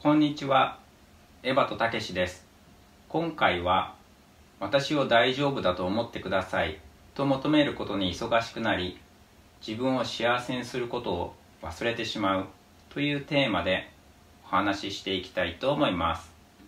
こんにちは、エバとたけしです。今回は、私を大丈夫だと思ってくださいと求めることに忙しくなり、自分を幸せにすることを忘れてしまうというテーマでお話ししていきたいと思います。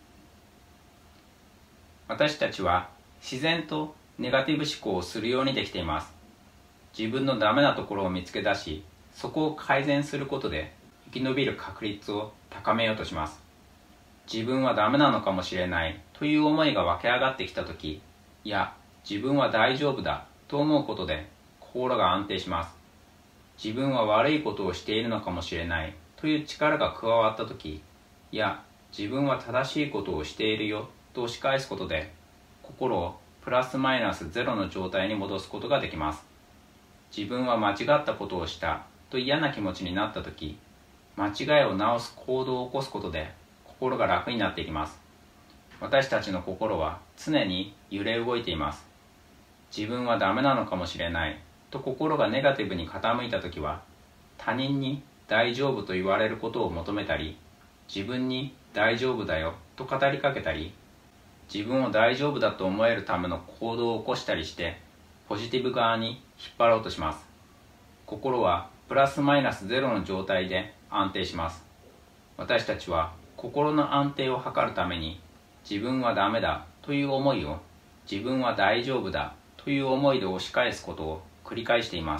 私たちは自然とネガティブ思考をするようにできています。自分のダメなところを見つけ出し、そこを改善することで生き延びる確率を高めようとします。自分はダメなのかもしれないという思いが湧き上がってきたとき、いや、自分は大丈夫だと思うことで心が安定します。自分は悪いことをしているのかもしれないという力が加わったとき、いや、自分は正しいことをしているよと押し返すことで、心をプラスマイナスゼロの状態に戻すことができます。自分は間違ったことをしたと嫌な気持ちになったとき、間違いを直す行動を起こすことで心が楽になっていきます。私たちの心は常に揺れ動いています。自分はダメなのかもしれないと心がネガティブに傾いたときは、他人に大丈夫と言われることを求めたり、自分に大丈夫だよと語りかけたり、自分を大丈夫だと思えるための行動を起こしたりして、ポジティブ側に引っ張ろうとします。心はプラスマイナスゼロの状態で安定します。私たちは心の安定を図るために、自分はダメだという思いを自分は大丈夫だという思いで押し返すことを繰り返しています。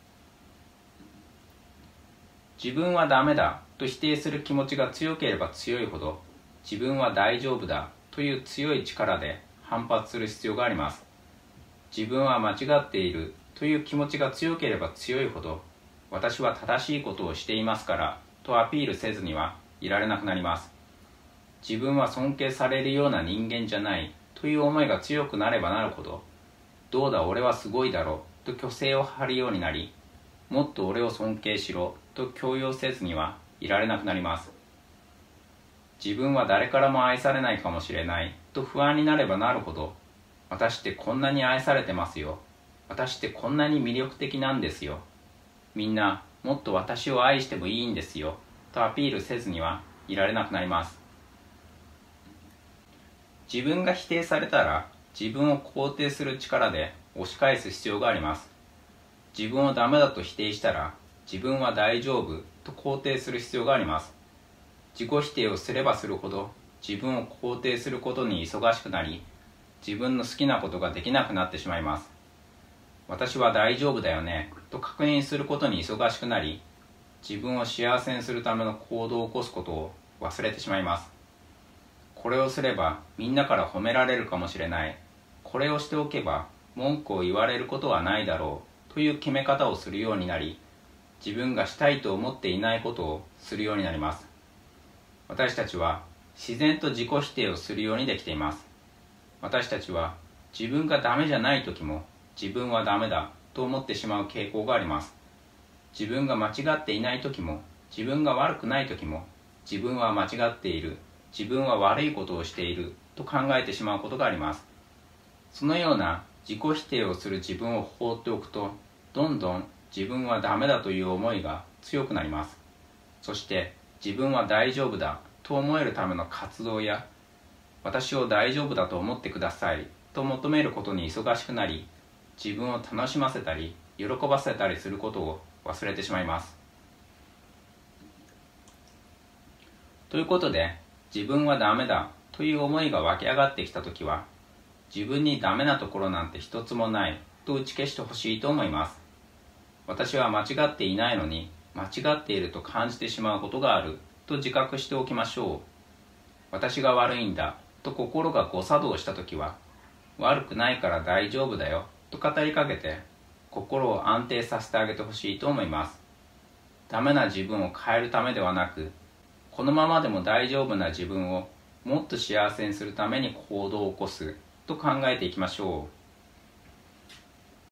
自分はダメだと否定する気持ちが強ければ強いほど、自分は大丈夫だという強い力で反発する必要があります。自分は間違っているという気持ちが強ければ強いほど、私は正しいことをしていますからとアピールせずにはいられなくなります。自分は尊敬されるような人間じゃないという思いが強くなればなるほど、どうだ俺はすごいだろうと虚勢を張るようになり、もっと俺を尊敬しろと強要せずにはいられなくなります。自分は誰からも愛されないかもしれないと不安になればなるほど、私ってこんなに愛されてますよ。私ってこんなに魅力的なんですよ。みんなもっと私を愛してもいいんですよとアピールせずにはいられなくなります。自分が否定されたら自分を肯定する力で押し返す必要があります。自分をダメだと否定したら自分は大丈夫と肯定する必要があります。自己否定をすればするほど自分を肯定することに忙しくなり、自分の好きなことができなくなってしまいます。私は大丈夫だよねと確認することに忙しくなり、自分を幸せにするための行動を起こすことを忘れてしまいます。これをすればみんなから褒められるかもしれない。これをしておけば文句を言われることはないだろうという決め方をするようになり、自分がしたいと思っていないことをするようになります。私たちは自然と自己否定をするようにできています。私たちは自分がダメじゃない時も自分はダメだと思ってしまう傾向があります。自分が間違っていない時も自分が悪くない時も、自分は間違っている、自分は悪いことをしていると考えてしまうことがあります。そのような自己否定をする自分を放っておくと、どんどん自分はダメだという思いが強くなります。そして自分は大丈夫だと思えるための活動や、私を大丈夫だと思ってくださいと求めることに忙しくなり、自分を楽しませたり喜ばせたりすることを忘れてしまいます。ということで、自分はダメだという思いが湧き上がってきたときは、自分にダメなところなんて一つもないと打ち消してほしいと思います。私は間違っていないのに間違っていると感じてしまうことがあると自覚しておきましょう。私が悪いんだと心が誤作動したときは、悪くないから大丈夫だよと語りかけて心を安定させてあげてほしいと思います。ダメな自分を変えるためではなく、このままでも大丈夫な自分をもっと幸せにするために行動を起こすと考えていきましょう。